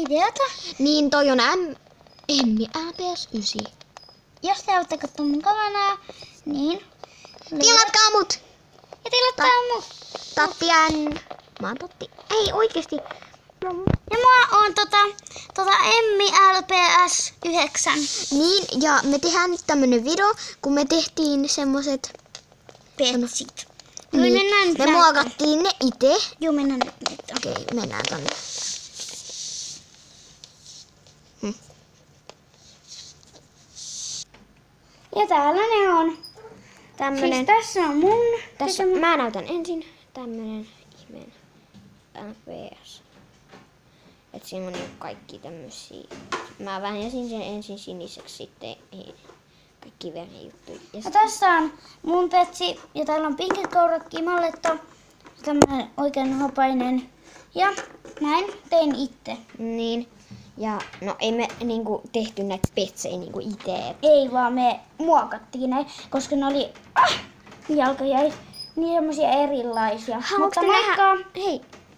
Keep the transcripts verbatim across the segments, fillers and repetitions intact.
videota. Niin toi on M... Emmi L P S yhdeksän. Jos te olette katsoneet mun kavanaa, niin... Tilatkaa mut! Ja tilatkaa mut! Tattian. Mä oon Tatti. Ei oikeesti. Ja mä oon tota, tota Emmi L P S yhdeksän. Niin, ja me tehdään nyt tämmönen video, kun me tehtiin semmoset... Petsit. Niin, mennään nyt me näyttää. muokattiin ne ite. Joo, mennään nyt näyttää. Okei, okay, mennään tonne. Hm. Ja täällä ne on. Tämmönen... Siis tässä on mun. Tässä, tekemä- mä näytän ensin tämmönen ihmeen L P S. Et siinä on niinku kaikki tämmösiä. Mä väänsin sen ensin siniseksi, sitten ei, kaikki veren juttuja. Ja Ja sit- tässä on mun petsi. Ja täällä on pinkit kourat Kimalletta. Tämmönen oikein hopainen. Ja näin tein itse. Niin. Ja no ei me niinku tehty näitä petsejä niinku ite. Ei vaan me muokattiin ne, koska ne oli... Ah, jalka jäi niin semmosia erilaisia. Haluatko Mutta te moikka! nähdä? Hei.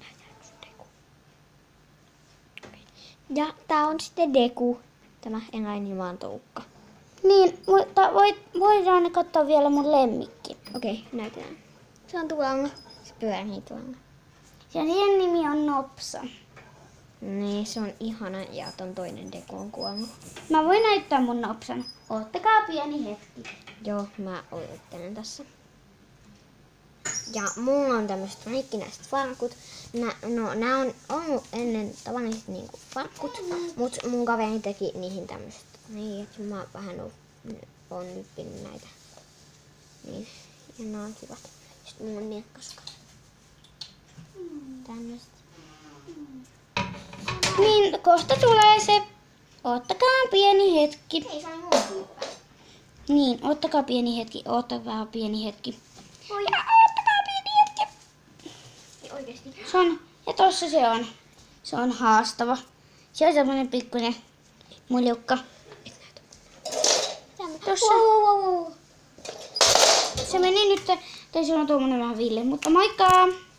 Ja tää on sitten Deku. Tämä eläin vaan Toukka. Niin, mutta voit, voidaan katsoa vielä mun lemmikki. Okei, okay, näytetään. Se on tuolla. Se pyörii tuolla. Ja sen nimi on Nopsa. Niin, se on ihana ja ton toinen Deku on kuollut. Mä voin näyttää mun Nopsan. Oottakaa pieni hetki. Joo, mä odottelen tässä. Ja mulla on tämmöiset rikkinäiset farkut. Nä, no, nää on ollut ennen tavalliset niinku farkut, mut mun kaveri teki niihin tämmöiset. Niin, että mä vähän oon, oon nyppinyt näitä. Niin, ja nää on kivat. Sitten mulla on nirkkasukat. Tämmöiset. Niin, kohta tulee se. Oottakaa pieni hetki. Ei saa muuta. Niin, oottakaa pieni hetki. Oottakaa pieni hetki. Oi, Ja oottakaa pieni hetki. ei oikeesti. Se on, ja tossa se on. Se on haastava. Se on semmonen pikkuinen muljukka. Tossa. Wow, wow, wow. Se meni nyt, tai se on tuommoinen vähän ville, mutta moikka!